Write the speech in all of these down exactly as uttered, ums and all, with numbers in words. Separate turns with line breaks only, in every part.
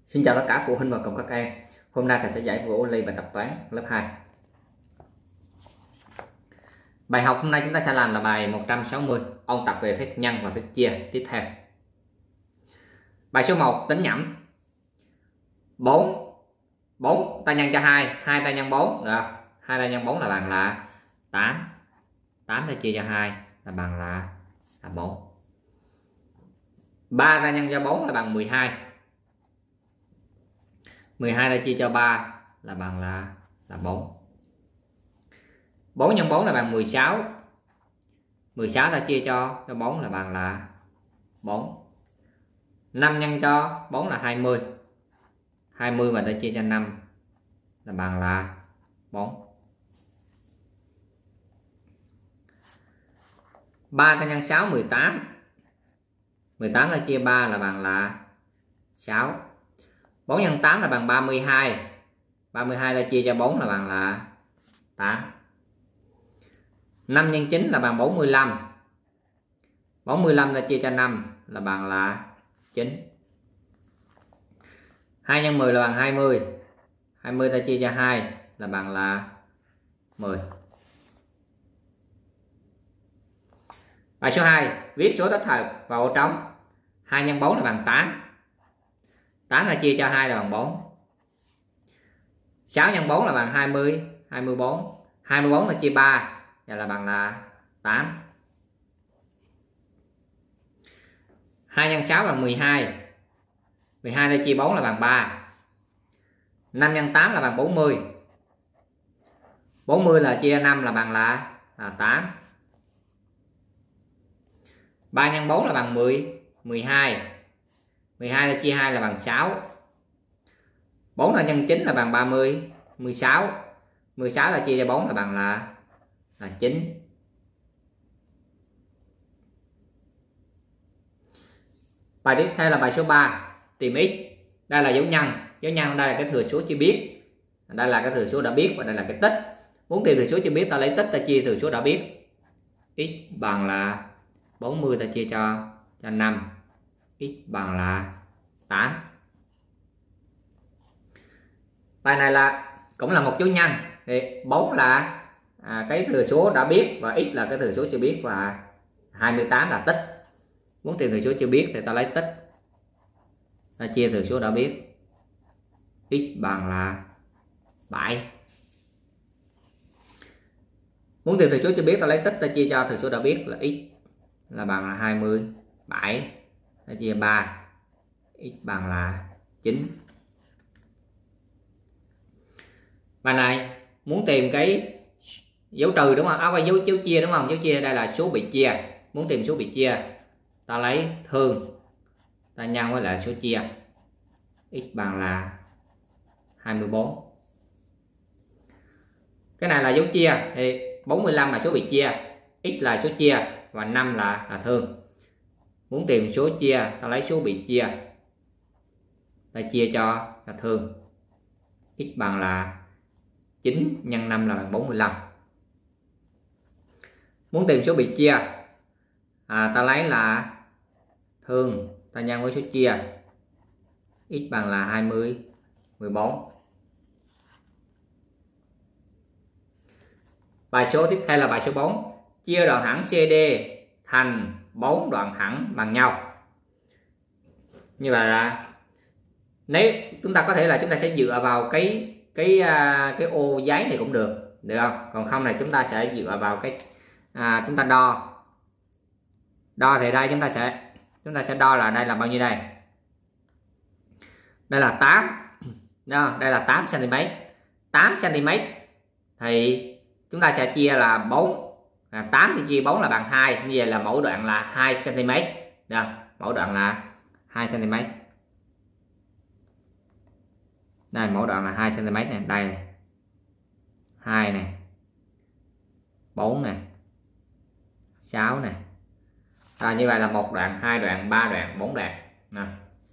Xin chào tất cả phụ huynh và cùng các em. Hôm nay thầy sẽ giải phụ ly bài tập toán lớp hai. Bài học hôm nay chúng ta sẽ làm là bài một trăm sáu mươi, ôn tập về phép nhân và phép chia tiếp theo. Bài số một, tính nhẩm. bốn bốn ta nhân cho hai, hai ta nhân bốn, được. hai ta nhân bốn là bằng là tám. tám ta chia cho hai là bằng là là bốn. ba ta nhân cho bốn là bằng mười hai. mười hai ta chia cho ba là bằng là là bốn. bốn nhân bốn là bằng mười sáu. mười sáu ta chia cho cho bốn là bằng là bốn. năm nhân cho bốn là hai mươi. hai mươi mà ta chia cho năm là bằng là bốn. ba ta nhân sáu mười tám. mười tám ta chia ba là bằng là sáu. bốn nhân tám là bằng ba mươi hai. ba mươi hai ta chia cho bốn là bằng là tám. năm nhân chín là bằng bốn mươi lăm. bốn mươi lăm ta chia cho năm là bằng là chín. hai nhân mười là bằng hai mươi. hai mươi ta chia cho hai là bằng là mười. Bài số hai, viết số tích hợp vào ô trống. hai nhân bốn là bằng tám. tám là chia cho hai là bằng bốn. sáu nhân bốn là bằng hai mươi, hai mươi bốn. hai mươi bốn là chia ba và là bằng là tám. hai nhân sáu bằng mười hai. mười hai ta chia bốn là bằng ba. năm nhân tám là bằng bốn mươi. bốn mươi là chia năm là bằng là, là tám. ba nhân bốn là bằng mười, mười hai. mười hai ta chia hai là bằng sáu. bốn là nhân chín là bằng ba mươi, mười sáu. mười sáu là chia cho bốn là bằng là là chín. Bài tiếp theo là bài số ba, tìm x. Đây là dấu nhân. Dấu nhân đây là cái thừa số chưa biết. Đây là cái thừa số đã biết và đây là cái tích. Muốn tìm thừa số chưa biết ta lấy tích ta chia thừa số đã biết. X bằng là bốn mươi ta chia cho cho năm. X bằng là tám. Bài này là cũng là một dấu nhân. Thì bốn là à, cái thừa số đã biết và x là cái thừa số chưa biết và hai mươi tám là tích. Muốn tìm thừa số chưa biết thì ta lấy tích ta chia thừa số đã biết. X bằng là bảy. Muốn tìm thừa số chưa biết ta lấy tích ta chia cho thừa số đã biết là x là bằng là hai mươi bảy. Ta chia ba, x bằng là chín. Bài này muốn tìm cái dấu trừ đúng không? À, dấu, dấu chia đúng không? Dấu chia đây là số bị chia. Muốn tìm số bị chia ta lấy thương ta nhân với lại số chia. X bằng là hai mươi bốn. Cái này là dấu chia thì bốn mươi lăm là số bị chia, x là số chia và năm là là thương. Muốn tìm số chia ta lấy số bị chia ta chia cho là thương. X bằng là chín nhân năm là bằng bốn mươi lăm. Muốn tìm số bị chia à, ta lấy là thương ta nhân với số chia. X bằng là hai mươi, mười bốn. Bài số tiếp theo là bài số bốn, chia đoạn thẳng xê đê thành bốn đoạn thẳng bằng nhau. Như vậy là nếu chúng ta có thể là chúng ta sẽ dựa vào cái cái cái ô giấy này cũng được, được không? Còn không này chúng ta sẽ dựa vào cái à, chúng ta đo. Đo thì đây chúng ta sẽ chúng ta sẽ đo là đây là bao nhiêu đây? Đây là tám. Đó, đây là tám xăng ti mét. tám xăng ti mét thì chúng ta sẽ chia là bốn. À, tám thì chia bốn là bằng hai. Như vậy là mỗi đoạn là hai xăng ti mét. Được, mỗi đoạn là hai xăng ti mét. Đây mỗi đoạn là hai xăng ti mét này, đây này. hai này. bốn này. sáu này. À, như vậy là một đoạn, hai đoạn, ba đoạn, bốn đoạn. Nè.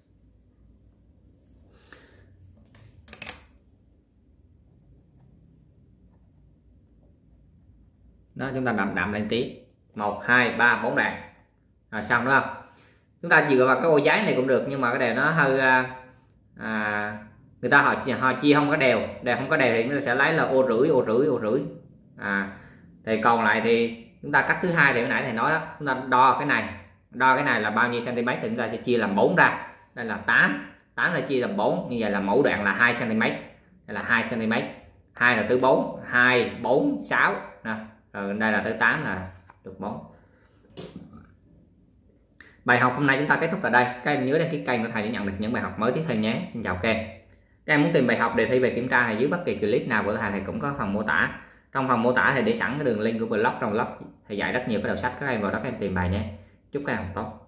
Đó, chúng ta đậm đậm lên tí. một, hai, ba, bốn đoạn. Rồi xong đúng không? Chúng ta dựa vào cái ô giấy này cũng được nhưng mà cái này nó hơi à, người ta họ họ chia không có đều, đều không có đều thì chúng ta sẽ lấy là ô rưỡi ô rưỡi ô rưỡi. À, thì còn lại thì chúng ta cách thứ hai thì hồi nãy thầy nói đó, chúng ta đo cái này, đo cái này là bao nhiêu cm thì chúng ta sẽ chia làm bốn ra. Đây là tám, tám là chia làm bốn, như vậy là mẫu đoạn là hai cm. Đây là hai cm, hai là thứ bốn, hai, bốn, sáu nè. Rồi đây là thứ tám là được bốn. Bài học hôm nay chúng ta kết thúc tại đây. Các em nhớ đăng ký kênh của thầy để nhận được những bài học mới tiếp theo nhé. Xin chào các em. Các em muốn tìm bài học đề thi về kiểm tra này dưới bất kỳ clip nào của thầy thì cũng có phần mô tả. Trong phần mô tả thì để sẵn cái đường link của blog, trong blog thầy dạy rất nhiều cái đầu sách, các em vào đó các em tìm bài nhé. Chúc các em học tốt.